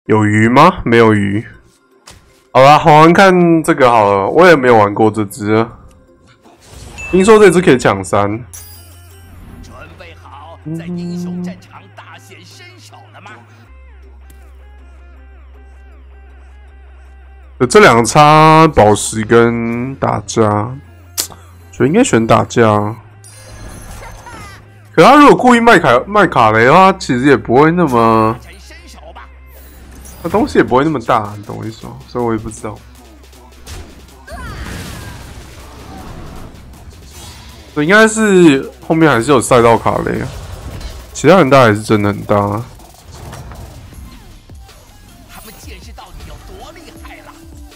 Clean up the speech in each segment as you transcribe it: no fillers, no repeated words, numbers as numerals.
有鱼吗？没有鱼。好啦，玩玩看这个好了，我也没有玩过这只。听说这只可以抢3。 准备好在英雄战场大显身手了吗？ 这两个差宝石跟打架，所以应该选打架。可他如果故意卖卡雷的话，其实也不会那么，那东西也不会那么大，你懂我意思吗？所以我也不知道。所以应该是后面还是有赛道卡雷啊，其他人大还是真的很大啊。 他们见识到底有多厉害了。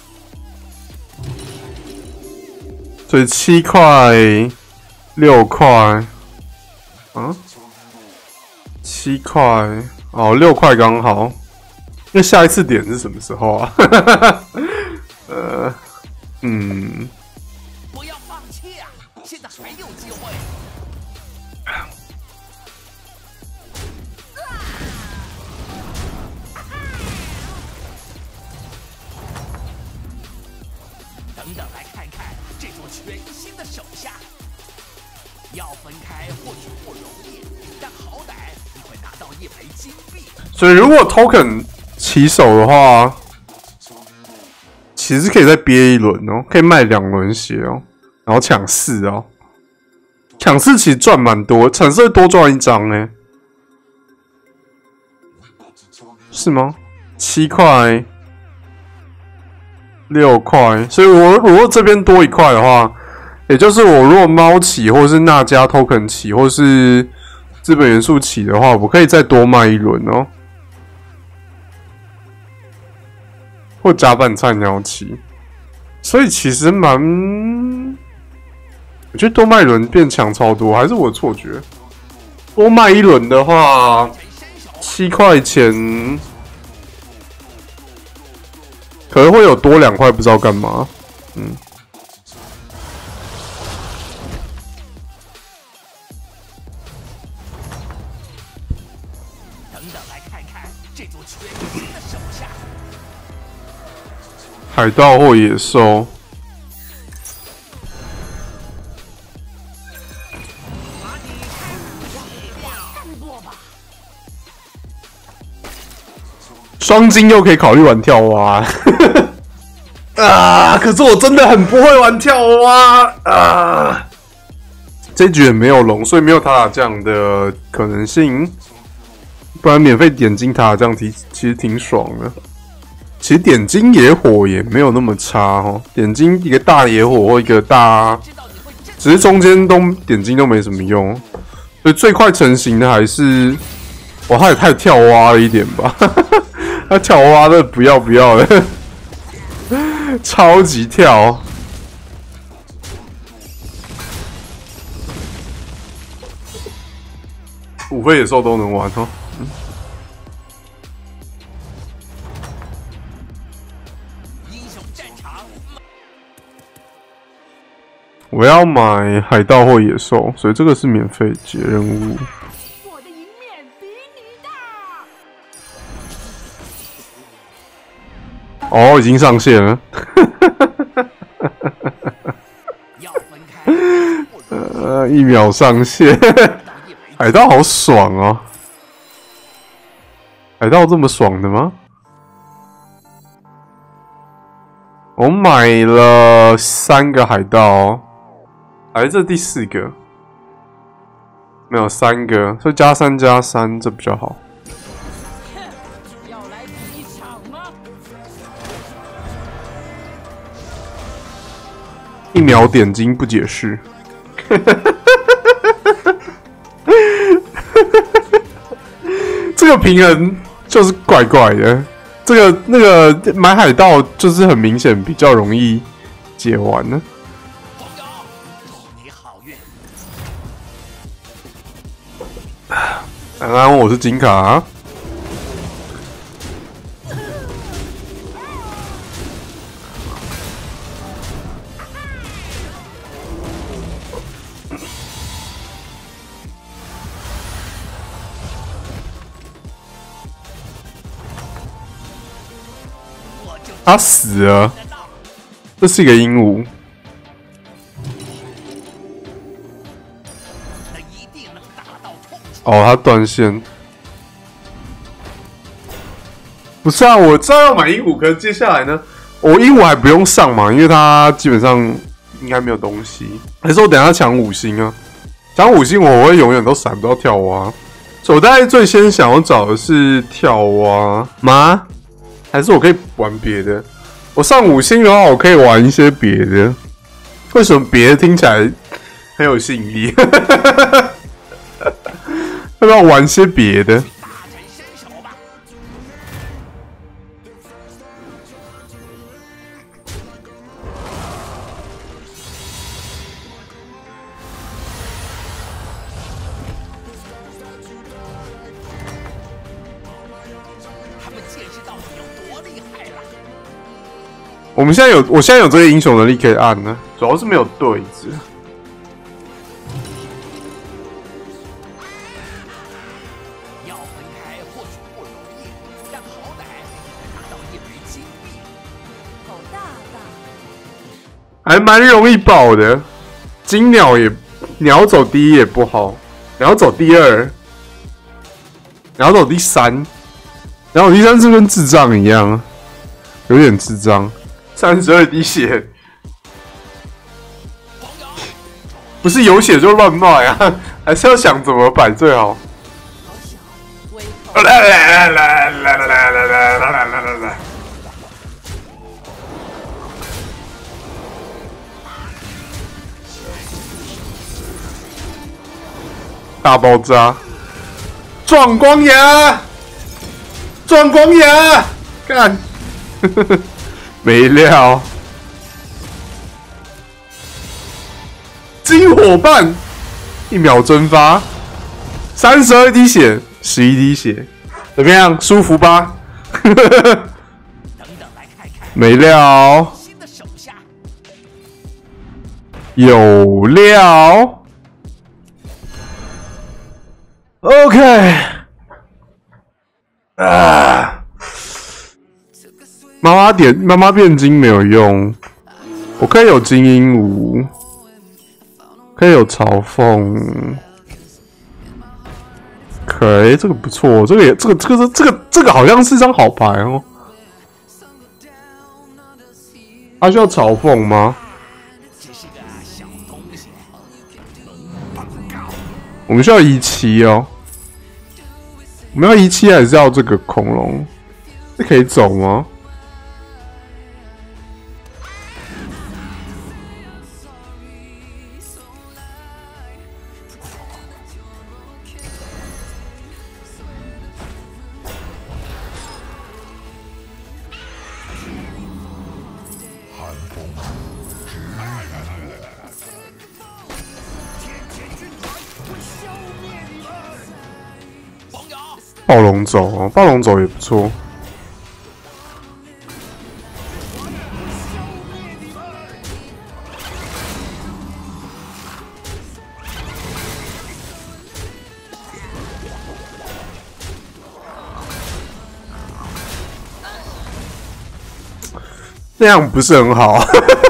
所以7块、6块。7块哦，6块刚好。那下一次点是什么时候啊？ 不要放弃啊！现在还有机会。等等，来看看这座全新的手下。要分开或许不容易，但好歹你会拿到1枚金币。 所以如果 token 起手的话，其实可以再憋1轮哦，可以卖2轮血哦，然后抢4哦，抢4其实赚蛮多，橙色多赚1张哎，是吗？7块、6块，所以我如果这边多1块的话。也就是我如果猫起，或是娜迦 token 起，或是资本元素起的话，我可以再多卖1轮哦，或甲板菜鸟起，所以其实蛮，我觉得多卖1轮变强超多，还是我的错觉？多卖1轮的话，7块钱可能会有多2块，不知道干嘛，海盗或野兽，双金又可以考虑玩跳蛙啊！可是我真的很不会玩跳蛙啊！这局也没有龙，所以没有塔塔酱的可能性，不然免费点金塔塔酱其实挺爽的。其实点金野火也没有那么差哦，点金一个大野火或一个大，只是中间都点金都没什么用，所以最快成型的还是，哇，他也太跳蛙了一点吧，他跳蛙的不要的，超级跳，5费野兽都能玩哦。我要买海盗或野兽，所以这个是免费解任务。 我的赢面比你大。 哦，已经上线了。1秒上线，海盗好爽哦！海盗这么爽的吗？我买了3个海盗。还是第4个，没有3个，所以加3+3，这比较好。 要来比一场吗 ？1秒点金不解释，这个平衡就是怪怪的。那个买海盗就是很明显比较容易解完呢。安安，我是金卡。 他死了，这是一个鹦鹉。哦，他断线。不是啊，我知道要买鹦鹉，可是接下来呢，我鹦鹉还不用上嘛，因为它基本上应该没有东西。还是我等一下抢5星啊？抢5星我会永远都闪不到跳蛙。所以我大概最先想要找的是跳蛙吗？还是我可以玩别的？我上5星的话，我可以玩一些别的。为什么别的听起来很有吸引力？要不要玩些别的？我现在有这个英雄能力可以按呢，主要是没有对子。 要分开或许不容易，但好歹拿到1枚金币。 好大吧？ 还蛮容易爆的。金鸟鸟走第1也不好，鸟走第2，鸟走第3，鸟走第3是跟智障一样，有点智障。32滴血，不是有血就乱卖啊，还是要想怎么摆最好。大爆炸，撞光牙，撞光牙，干！没料，金伙伴1秒蒸发，32滴血，11滴血，怎么样？舒服吧？没料，有料。OK， 啊。妈妈变金没有用，我可以有金鹦鹉，可以有嘲讽，可以，这个不错，这个好像是张好牌哦。他需要嘲讽吗？我们需要17哦，我们要17还是要这个恐龙？这可以走吗？暴龙走哦，暴龙走也不错。那样不是很好。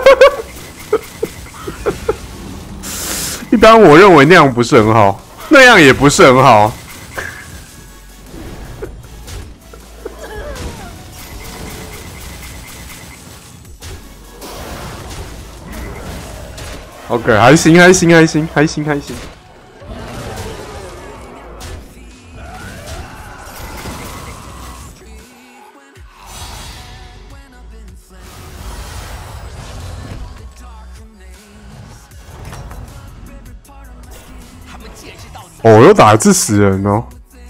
一般我认为那样不是很好，那样也不是很好。OK， 还行。哦，又打一次死人哦。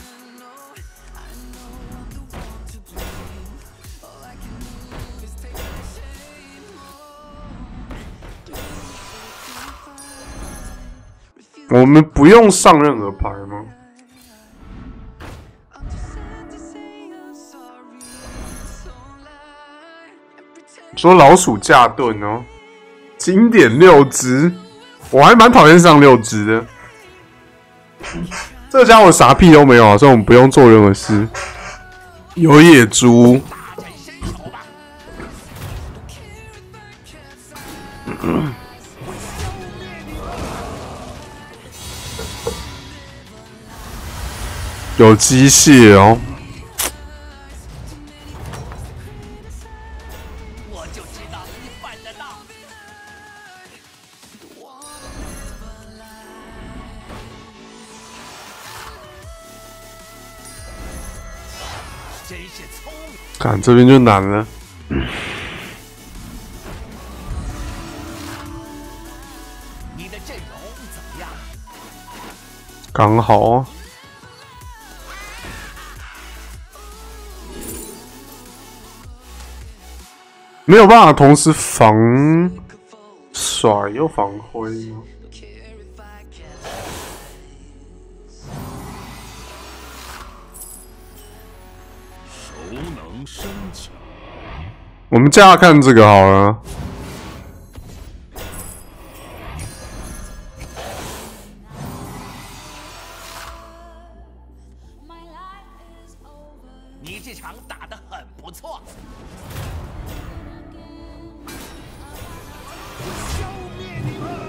我们不用上任何牌吗？说老鼠架盾哦，经典6只，我还蛮讨厌上6只的。这家伙啥屁都没有啊，所以我们不用做任何事。有野猪， 有机械哦。 我就知道你办得到。真是聪明。 看这边就难了。 你的阵容怎么样？ 刚好啊。没有办法同时防甩又防挥吗？ 熟能生巧。 我们加看这个好了。 你这场打得很不错。消灭你们！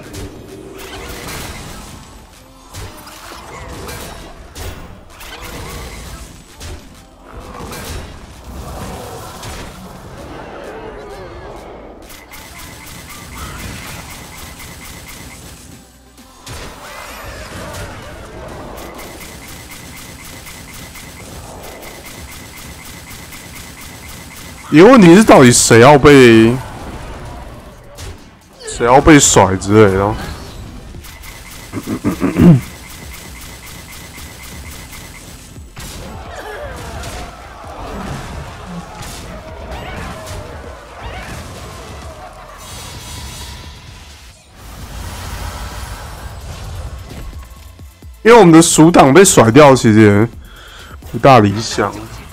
一个问题是，到底谁要被甩之类的？因为我们的属党被甩掉，其实也不大理想。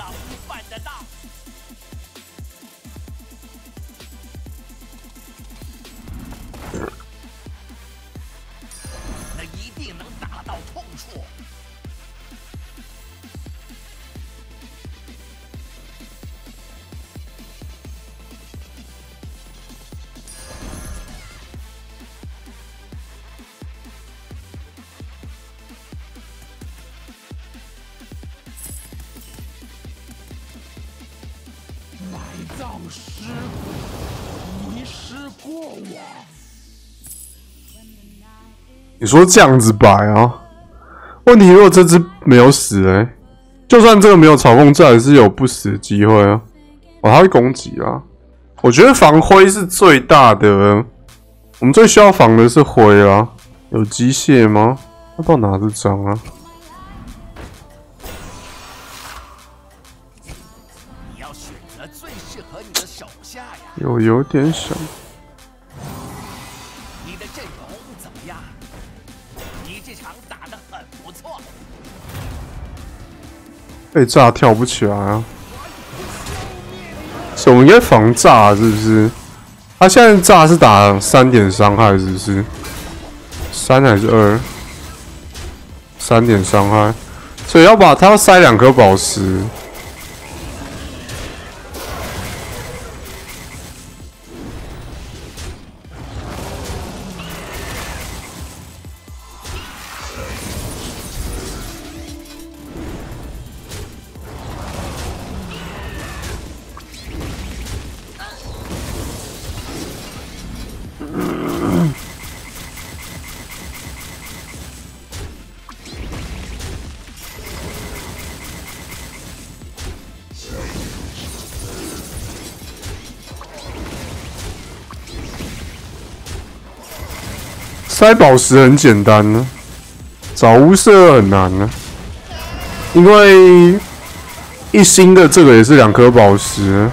葬尸骨，遗失过往。 你说这样子摆啊？问题如果这只没有死就算这个没有嘲讽，这还是有不死的机会啊。哦，他会攻击啊。我觉得防灰是最大的，我们最需要防的是灰啊。有机械吗？要不要拿这张啊？有点想。 你的阵容怎么样？你这场打得很不错。 被炸跳不起来啊！是我们应该防炸是不是？他现在炸是打3点伤害是不是？3还是2？3点伤害，所以他要塞2颗宝石。塞宝石很简单呢，找巫舍很难呢，因为一星的这个也是2颗宝石，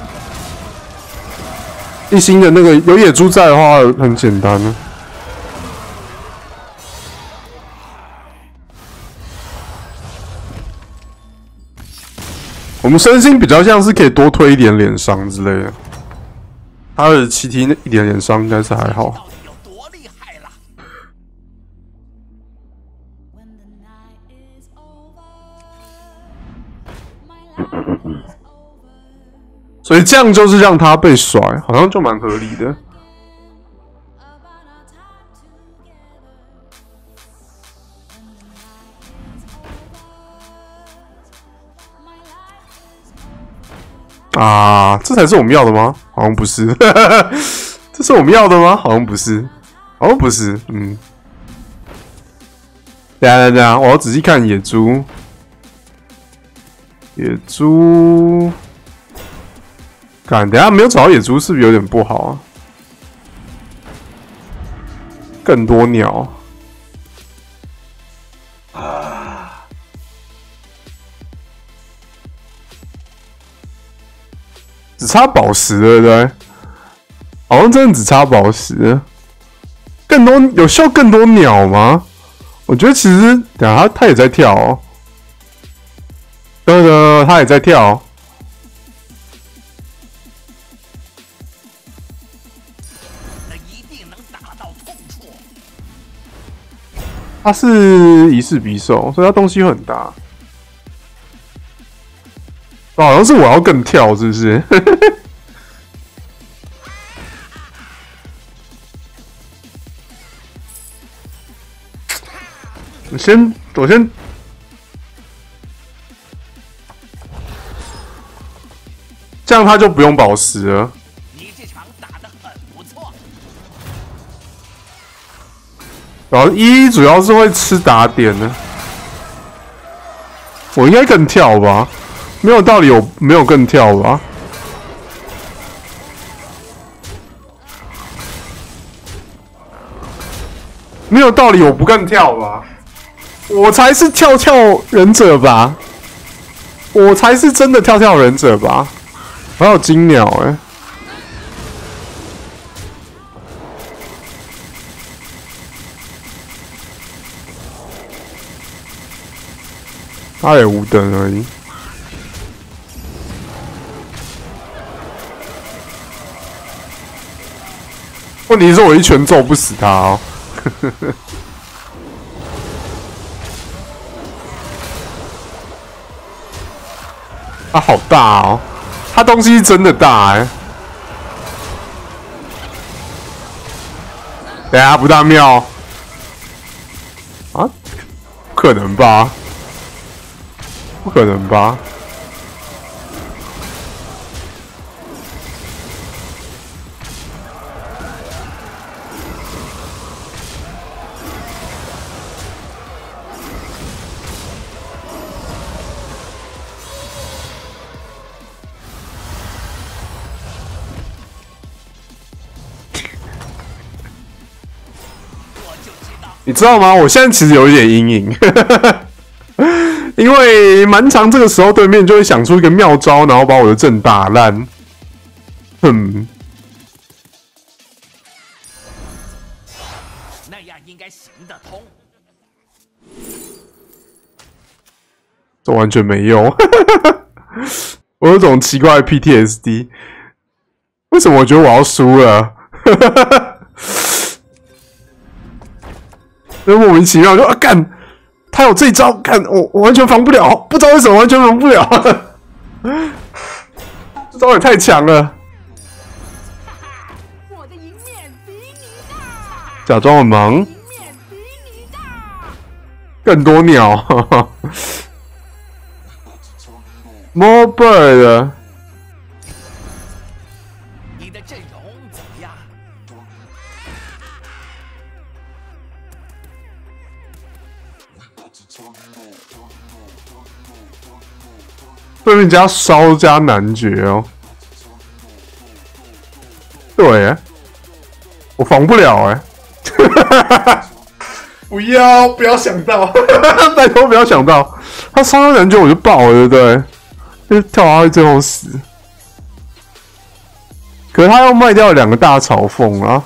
一星的那个有野猪在的话很简单呢。我们身心比较像是可以多推一点脸伤之类的，他的7T 一点脸伤应该是还好。所以这样就是让他被甩，好像就蛮合理的。 啊，这才是我们要的吗？好像不是。这是我们要的吗？好像不是，好像不是。嗯，等下，我要仔细看野猪。野猪，等下没有找到野猪，是不是有点不好啊？更多鸟啊！只差宝石了，对不对？好像真的只差宝石。更多有需要更多鸟吗？我觉得其实等下他也在跳哦。对，他也在跳。 那一定能打到痛处。 他是一世匕首，所以他东西会很大。好像是我要更跳，是不是？我先，这样他就不用宝石了。 你这场打得很不错。 然后主要是会吃打点的，我应该更跳吧？没有道理，我没有更跳吧？没有道理，我不更跳吧？我才是跳忍者吧？我才是真的跳忍者吧？还有金鸟他也无等而已。问题是我一拳揍不死他哦。他好大哦，他东西真的大等下不大妙啊？不可能吧？不可能吧？你知道吗？我现在其实有一点阴影，因为蛮长这个时候对面就会想出一个妙招，然后把我的阵打烂。 那样应该行得通。 这完全没用，我有种奇怪的 PTSD。为什么我觉得我要输了？就莫名其妙就干，他有这一招，干我完全防不了，不知道为什么完全防不了，这招也太强了。 我的赢面比你大， 假装很忙， 赢面比你大。 更多鸟，More bird。 你的阵容怎么样？ 对面加烧加男爵哦，对，我防不了不要想到，拜托不要想到，他烧加男爵我就爆了，对不对？就跳下去最后死，可是他要卖掉2个大嘲讽啊。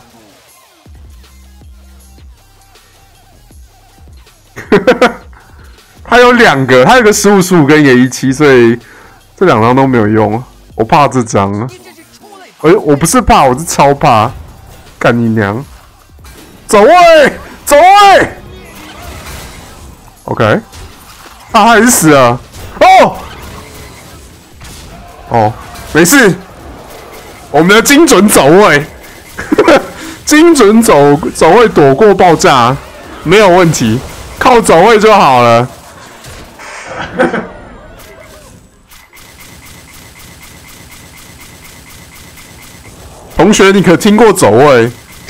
他有2个，他有个15/15跟一个17，所以这2张都没有用。我怕这张啊，我不是怕，我是超怕。干你娘！走位，走位。OK， 他还是死了。哦，没事，我们的精准走位，精准走位躲过爆炸，没有问题，靠走位就好了。 同学，你可听过走位？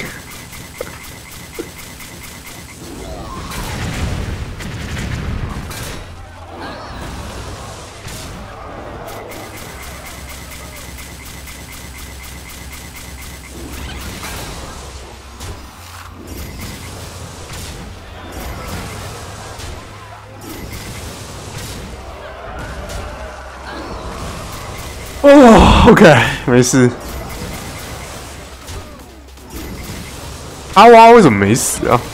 哦 ，OK， 没事。阿蛙为什么没死啊？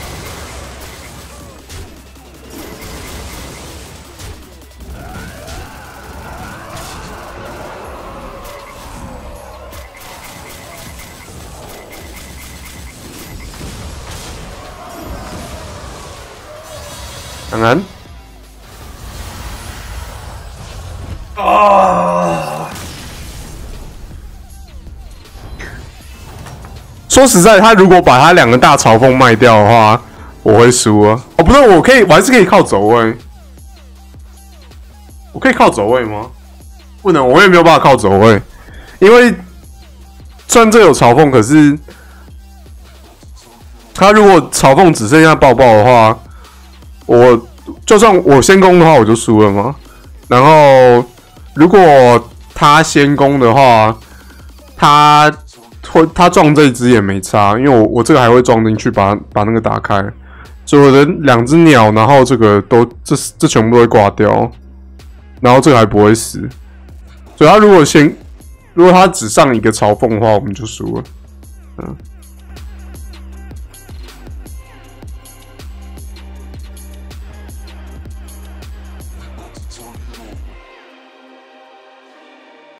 安安。啊！说实在，他如果把他2个大嘲讽卖掉的话，我会输啊！哦，不是，我还是可以靠走位。我可以靠走位吗？不能，我也没有办法靠走位，因为虽然这有嘲讽，可是他如果嘲讽只剩下爆爆的话，就算我先攻的话，我就输了嘛。然后如果他先攻的话，他撞这一只也没差，因为我这个还会撞进去把那个打开，所以我的2只鸟，然后这个这全部都会挂掉，然后这个还不会死，所以他如果他只上一个嘲讽的话，我们就输了，嗯。